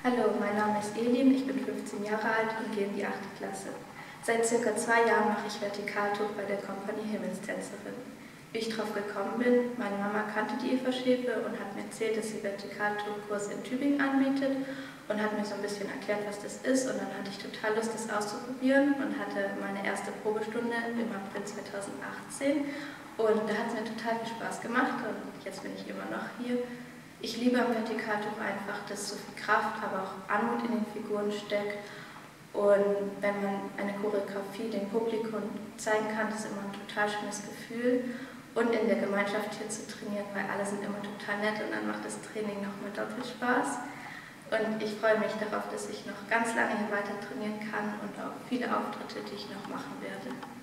Hallo, mein Name ist Elin, ich bin 15 Jahre alt und gehe in die 8. Klasse. Seit circa 2 Jahren mache ich Vertikaltuch bei der Kompanie Himmelstänzerin. Wie ich drauf gekommen bin: meine Mama kannte die Eva Schäpe und hat mir erzählt, dass sie Vertikaltuchkurse in Tübingen anbietet und hat mir so ein bisschen erklärt, was das ist, und dann hatte ich total Lust, das auszuprobieren und hatte meine erste Probestunde im April 2018 und da hat es mir total viel Spaß gemacht und jetzt bin ich immer noch hier. Ich liebe am Vertikaltuch einfach, dass so viel Kraft, aber auch Anmut in den Figuren steckt. Und wenn man eine Choreografie dem Publikum zeigen kann, das ist immer ein total schönes Gefühl. Und in der Gemeinschaft hier zu trainieren, weil alle sind immer total nett und dann macht das Training nochmal doppelt Spaß. Und ich freue mich darauf, dass ich noch ganz lange hier weiter trainieren kann und auch viele Auftritte, die ich noch machen werde.